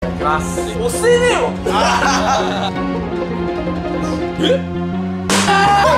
いきます。 押せねえよ。